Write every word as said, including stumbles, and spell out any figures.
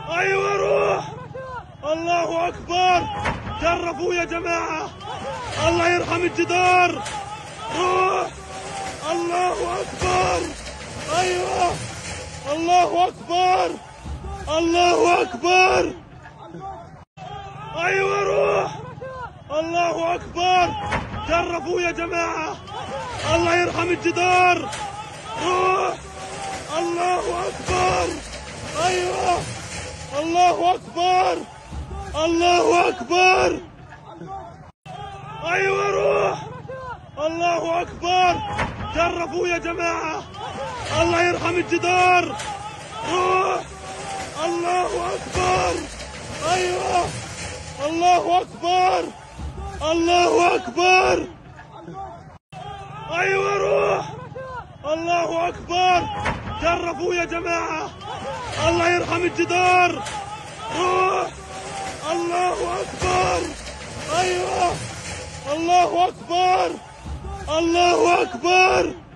ايوه روح. الله اكبر. جرفوا يا جماعة. الله يرحم الجدار. روح. الله اكبر. ايوه. الله اكبر. الله اكبر. ايوه روح. الله اكبر. جرفوا يا جماعة. الله يرحم الجدار. روح. الله اكبر. ايوه. الله اكبر. الله اكبر. ايوه روح. الله اكبر. جرفوا يا جماعة. الله يرحم الجدار. روح. الله اكبر. ايوه. الله اكبر. الله اكبر. ايوه روح. الله اكبر. جرفوا يا جماعة. الله يرحم الجدار. روح. الله اكبر. ايوه. الله اكبر. الله اكبر.